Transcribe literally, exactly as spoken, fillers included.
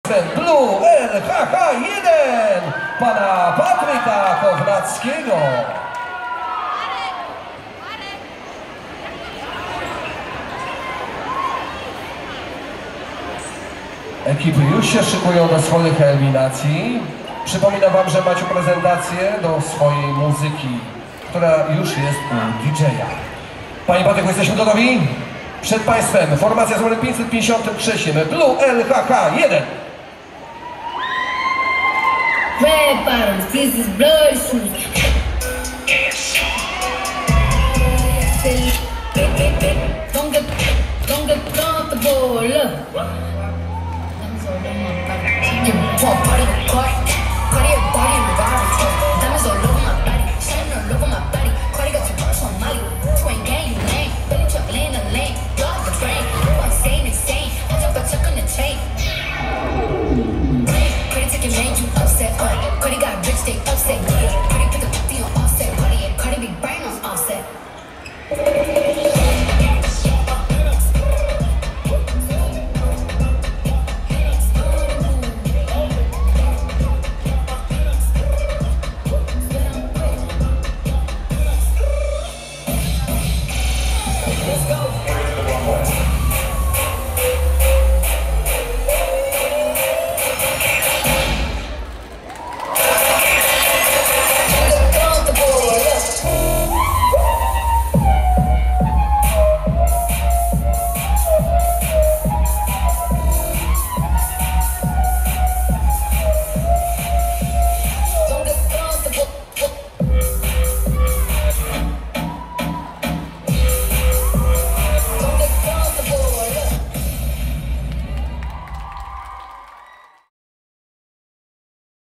Blue L H H jeden pana Patryka Kochnackiego. Ekipy już się szykują do swoich eliminacji. Przypominam wam, że macie prezentację do swojej muzyki, która już jest u D J-a. Panie Patryku, jesteśmy gotowi? Przed państwem formacja z numerem pięćset pięćdziesiąt trzy, Blue L H H jeden. Red bottoms, this is blood shoes. Don't get, don't get comfortable. Look.